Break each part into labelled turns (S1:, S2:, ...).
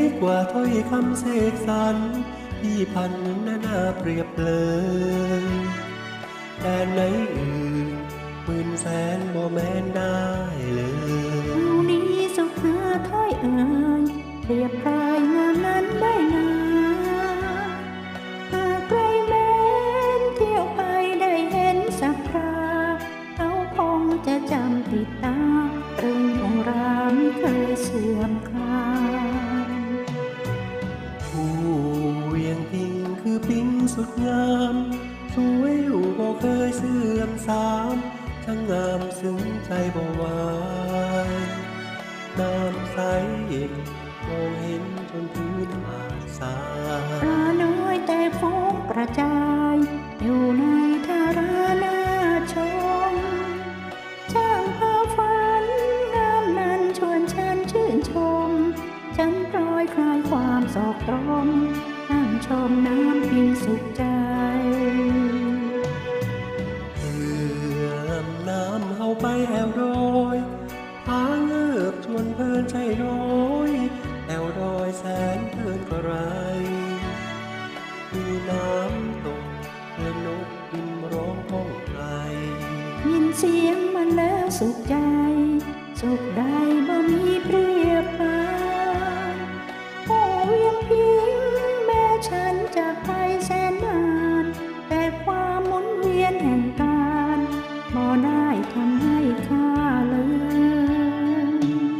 S1: กว่าถ้อยคำเสกสรรที่พันนาเปรียบเลยแดนไหนอื่นหมื่นแสนบ่แม่นได้เลย
S2: ผู้นี้สุขหาถ้อยเอ่ยเปรียบรายงามนั้นได้นาหากใครแม้นเที่ยวไปได้เห็นสักคราเขาคงจะจำติดตาเรื่องของรามเคยเสื่อมคลาย
S1: ผู้เวียงพิงคือปิงสุดงามสวยอยู่บ่เคยเสื่อมสามทั้งงามซึ้งใจบ่หวานน้ำใสมองเห็นจนพื้นหาดทราย
S2: ปลาน้อยแต่ฟองกระจายอยู่ในทารานาชมช่างพาฝันน้ำนั้นชวนฉันชื่นชมฉันปล่อยคลายความโศกตรมนั่งชมน้ำพิงสุขใจ
S1: น้ำเฮาไปแอวดอยพาเงือบชวนเพลินใจน้อยแอวดอยแสนเพลินกระไรมีน้ำตกเพลินนกบินร้องก้องไกล
S2: ยินเสียงมันแล้วสุขใจสุขใดบ่มีเปรียบปานโอ้เวียงพิงแม้ฉันจากไปแสนนานแต่ความหมุนเวียนแห่งการบ่ได้ทำให้ข้าลืม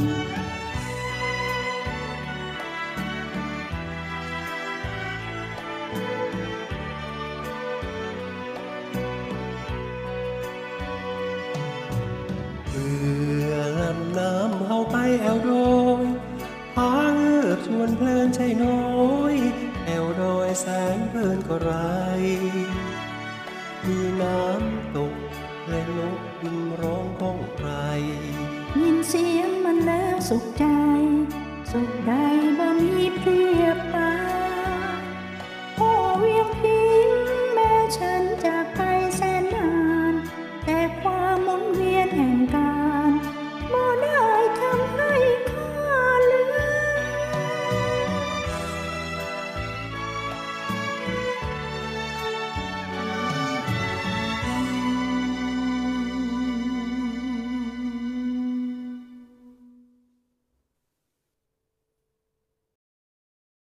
S1: เบื่อลำน้ำเฮาไปแอวดอยพาเงือบชวนเพลินใจน้อยแอวดอยแสนเพลินกระไรมีน้ำตกและนกบินร้องก้องไกล
S2: ยินเสียงมันแล้วสุขใจสุขใด